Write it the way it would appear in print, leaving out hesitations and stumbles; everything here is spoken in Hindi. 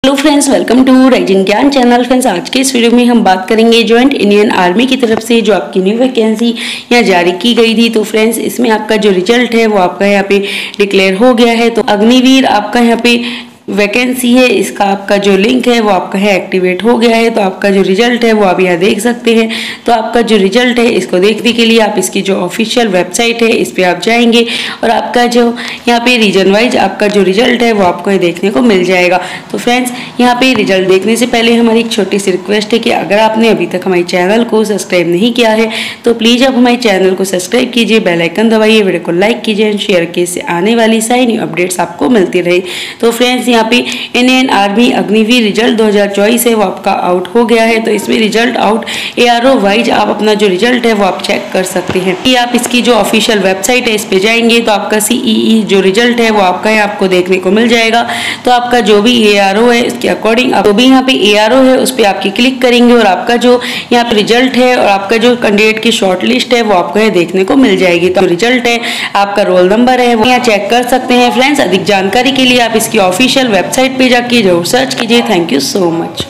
Hello friends, welcome to rising Gyan channel. Friends, आज के इस वीडियो में हम बात करेंगे जॉइंट इंडियन आर्मी की तरफ से जो आपकी न्यू वैकेंसी यहाँ जारी की गई थी। तो फ्रेंड्स, इसमें आपका जो रिजल्ट है वो आपका यहाँ पे डिक्लेयर हो गया है। तो अग्निवीर आपका यहाँ पे वैकेंसी है, इसका आपका जो लिंक है वो आपका है एक्टिवेट हो गया है। तो आपका जो रिजल्ट है वो आप यहाँ देख सकते हैं। तो आपका जो रिजल्ट है इसको देखने के लिए आप इसकी जो ऑफिशियल वेबसाइट है इस पर आप जाएंगे और आपका जो यहाँ पे रीजन वाइज आपका जो रिजल्ट है वो आपको देखने को मिल जाएगा। तो फ्रेंड्स, यहाँ पे रिजल्ट देखने से पहले हमारी एक छोटी सी रिक्वेस्ट है कि अगर आपने अभी तक हमारे चैनल को सब्सक्राइब नहीं किया है तो प्लीज़ आप हमारे चैनल को सब्सक्राइब कीजिए, बेल आइकन दबाइए, वीडियो को लाइक कीजिए एंड शेयर कीजिए, इससे आने वाली सारी न्यू अपडेट्स आपको मिलती रहे। तो फ्रेंड्स, यहाँ पे इंडियन आर्मी अग्निवीर रिजल्ट 2024 है वो आपका आउट हो गया है। तो इसमें रिजल्ट आउट ARO वाइज आप अपना जो रिजल्ट है वो आप चेक कर सकते हैं। कि आप इसकी जो ऑफिशियल वेबसाइट है इस पे जाएंगे तो आपका CEE जो रिजल्ट है वो आपका है आपको देखने को मिल जाएगा। तो आपका जो भी ARO है इसके अकॉर्डिंग जो भी यहाँ पे ARO है उस पर आपकी क्लिक करेंगे और आपका जो यहाँ पे रिजल्ट है और आपका जो कैंडिडेट की शॉर्ट लिस्ट है वो आपको देखने को मिल जाएगी। तो रिजल्ट है, आपका रोल नंबर है वो यहाँ चेक कर सकते हैं। फ्रेंड्स, अधिक जानकारी के लिए आप इसकी ऑफिशियल वेबसाइट पे जाके जरूर सर्च कीजिए। Thank you so much.